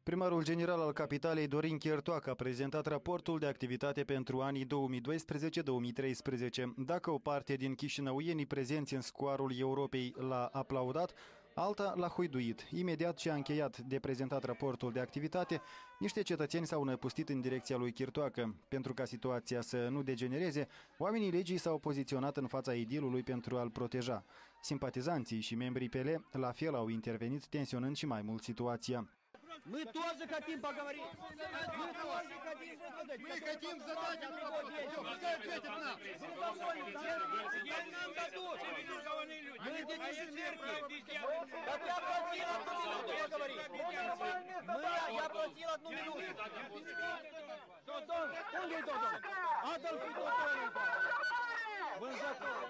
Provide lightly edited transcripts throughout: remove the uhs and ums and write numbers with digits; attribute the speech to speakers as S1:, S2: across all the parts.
S1: Primarul general al capitalei, Dorin Chertoacă, a prezentat raportul de activitate pentru anii 2012-2013. Dacă o parte din chișinăuienii prezenți în scoarul Europei l-a aplaudat, alta l-a huiduit. Imediat ce a încheiat de prezentat raportul de activitate, niște cetățeni s-au năpustit în direcția lui Chertoacă. Pentru ca situația să nu degenereze, oamenii legii s-au poziționat în fața idilului pentru a-l proteja. Simpatizanții și membrii PL la fel au intervenit, tensionând și mai mult situația.
S2: Мы тоже хотим поговорить. Мы хотим задать вопрос. Пускай ответят нам. Нам дадут. Мы не церкви. Так я просил 1 минуту поговорить. Я просил 1 минуту. Unde-i Dodon? Adolf Dodon. Vânzător.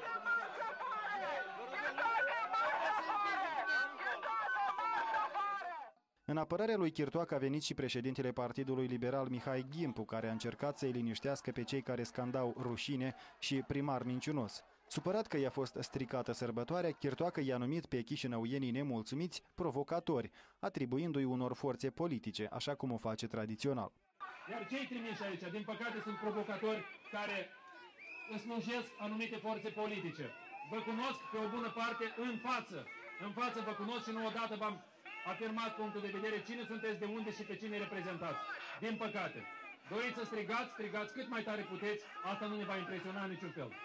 S1: În apărarea lui Chertoacă a venit și președintele Partidului Liberal Mihai Gimpu, care a încercat să-i liniștească pe cei care scandau rușine și primar minciunos. Supărat că i-a fost stricată sărbătoarea, Chertoacă i-a numit pe chișinăuienii nemulțumiți provocatori, atribuindu-i unor forțe politice, așa cum o face tradițional.
S3: Iar cei trimiși aici, din păcate, sunt provocatori care slujesc anumite forțe politice. Vă cunosc pe o bună parte în față vă cunosc și nu odată v-am afirmat punctul de vedere cine sunteți, de unde și pe cine reprezentați. Din păcate, doriți să strigați cât mai tare puteți, asta nu ne va impresiona în niciun fel.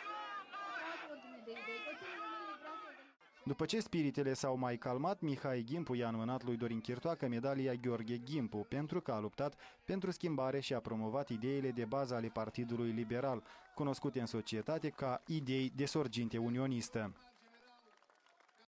S1: După ce spiritele s-au mai calmat, Mihai Gimpu i-a înmânat lui Dorin Chertoacă medalia Gheorghe Gimpu, pentru că a luptat pentru schimbare și a promovat ideile de bază ale Partidului Liberal, cunoscute în societate ca idei de sorginte unionistă.